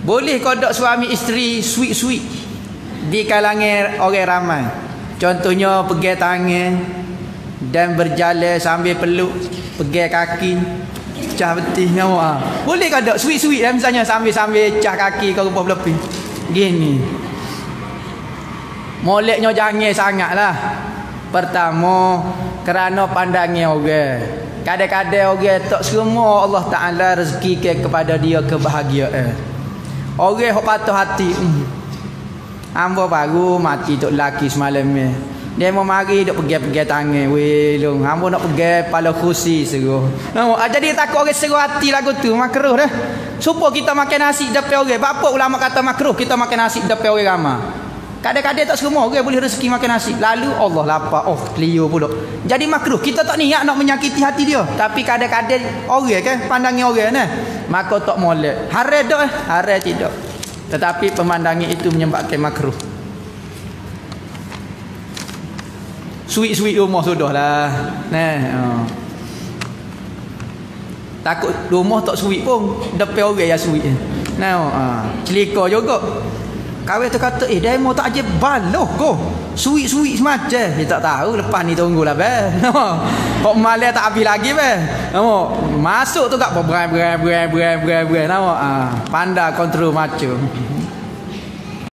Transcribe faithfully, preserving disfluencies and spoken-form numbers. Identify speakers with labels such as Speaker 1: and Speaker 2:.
Speaker 1: Boleh kodok suami isteri sweet-sweet di kalangan orang ramai. Contohnya pegang tangan dan berjalan sambil peluk, pegang kaki, cah betih nyawa. Boleh kodok sweet-sweet lah, misalnya sambil-sambil cah kaki kau rupa berlebih. Gini. Moleknya jangan sangatlah. Pertama, kerana pandangnya orang. Kadang-kadang orang tak semua Allah Ta'ala rezeki ke kepada dia kebahagiaan. Orang yang patut hati, hmm, hamba baru mati tok lelaki semalam ni. Dia mau mari duk pegang-pegang tangan. Weh long, hamba nak pegang kepala kursi seruh. Nampak, jadi takut orang seruh hati lagu tu, makruh dah. Supaya kita makan nasi depan orang. Apa ulama kata makruh kita makan nasi depan orang ramai? Kadang-kadang tak semua orang boleh rezeki makan nasi. Lalu Allah lapar. Oh, keliru pula. Jadi makruh. Kita tak niat nak menyakiti hati dia. Tapi kadang-kadang orang kan, pandangnya orang ni. Maka tak molek. Haram tak eh? Haram tidak. Tetapi pemandangan itu menyebabkan makruh. Sweet-sweet rumah sudah lah. Nah, oh. Takut rumah tak sweet pun. Depan orang yang sweet. Nah, oh. Celika juga. Kawan tu kata, eh demo tak aja baloh ko. Sweet-sweet semacam. Dia tak tahu, lepas ni tunggulah be. Kok malam tak habis lagi be. Masuk tu kat berai berai berai berai berai berai. Nama ah, pandai kontrol macam.